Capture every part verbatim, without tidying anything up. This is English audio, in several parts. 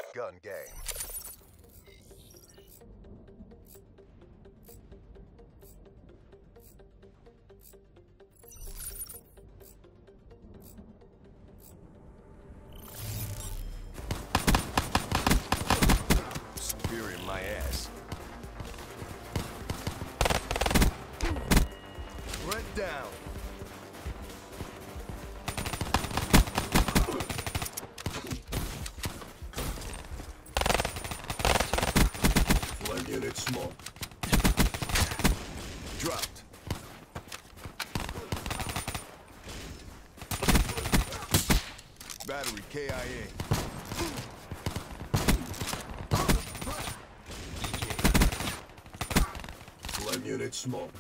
gun game. Spear in my ass. Threat down. Flame unit smoke. Dropped. Battery K I A. Flame unit smoke.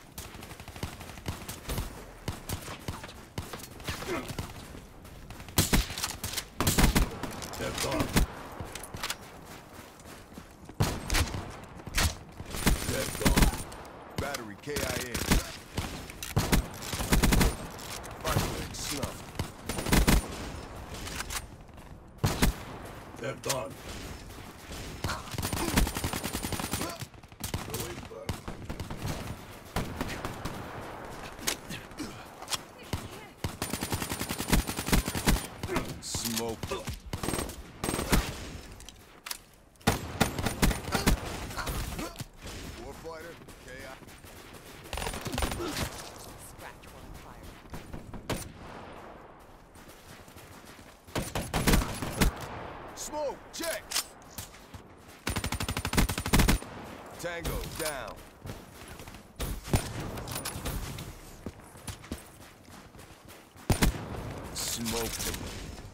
Stepped on. Stepped on. Battery K I A. Fireworks snuff. Stepped on. Smoke. Warfighter, K I. Scratch one fire. Smoke, check. Tango, down. Smoked him.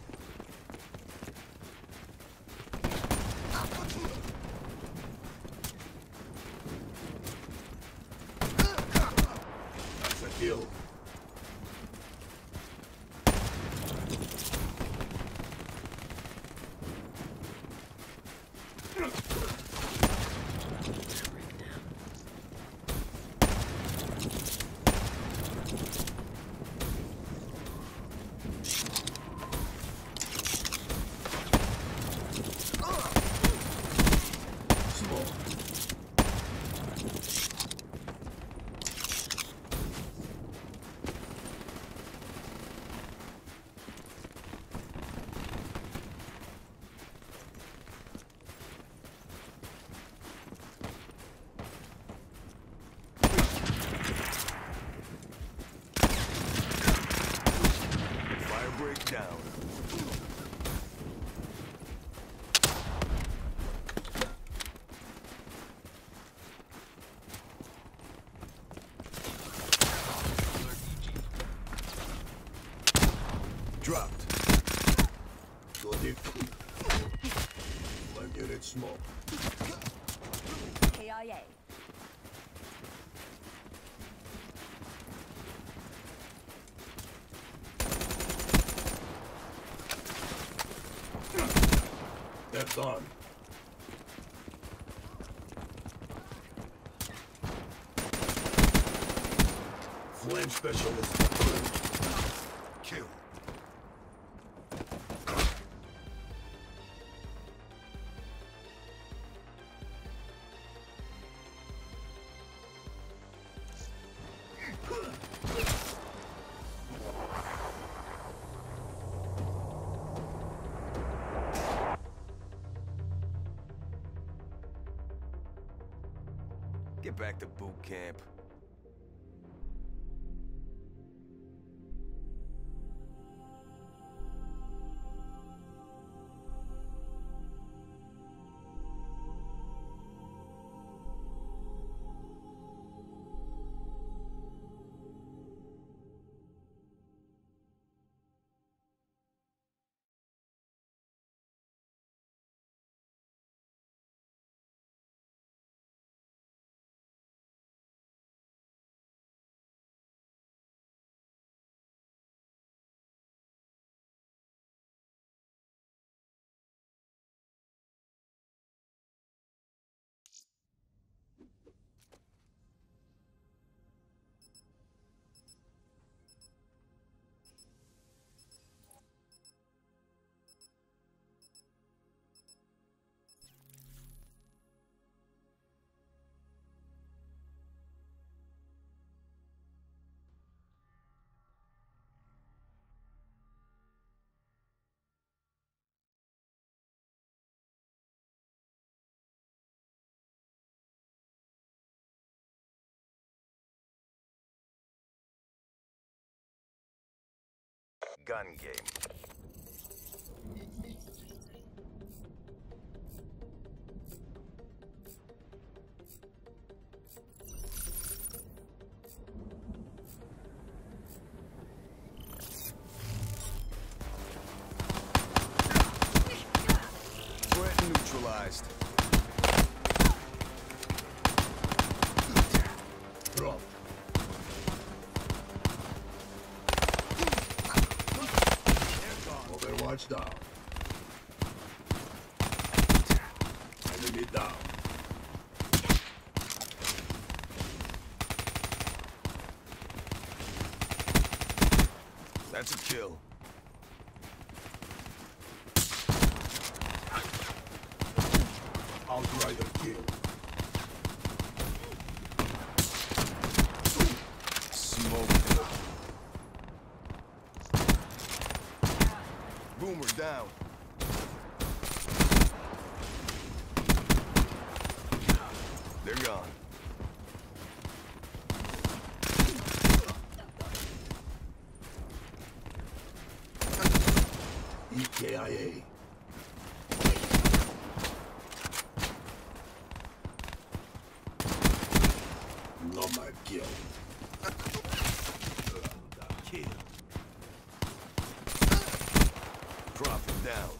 That's a kill. Breakdown. Dropped. Go deep. Flame unit smoke. K I A. Stepped on. Flame specialist. Kill. Get back to boot camp. gun game. Threat neutralized. Drop. Overwatch down. Enemy down. That's a kill. Outrider kill. Smoked him. Boomer down. They're gone. E K I A. Nomad kill. Kill. Drop him down.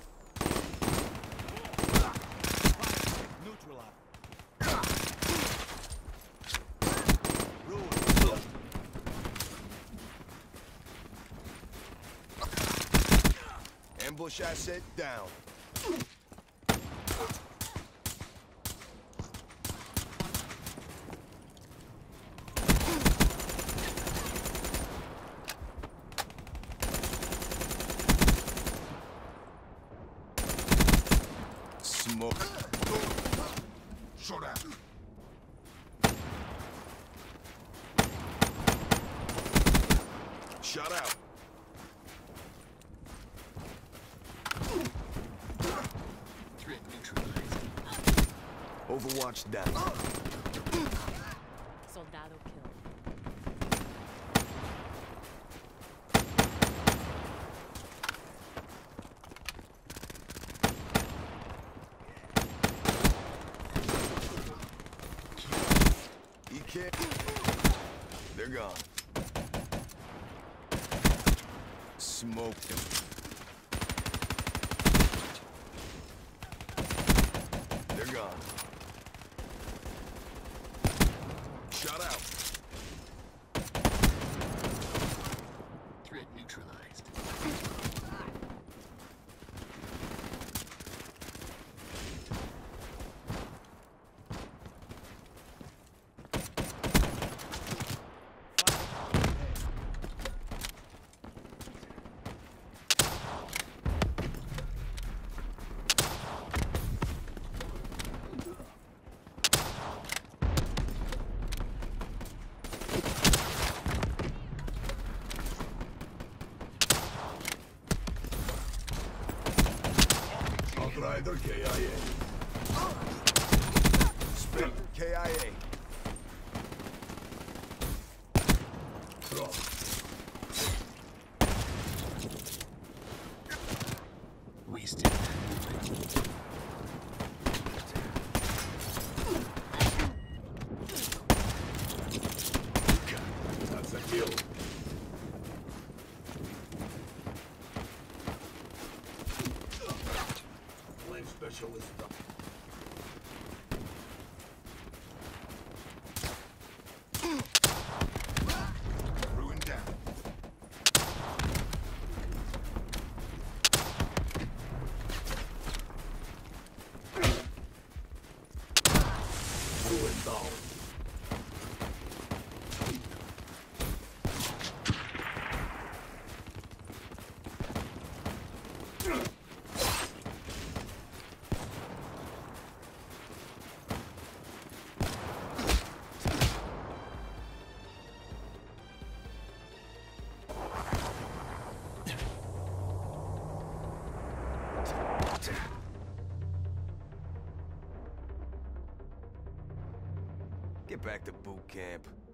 Ambush asset down. Smoke. Shut up. Shut out. Threat neutralized. Overwatch down. Soldado killed. E K. They're gone. Smoked him. They're gone. Shut out. Threat neutralized. Outrider K I A. Spectre K I A. Drop. Wasted. That's a kill. Flame specialist. Ruin down. Ruin down. Get back to boot camp.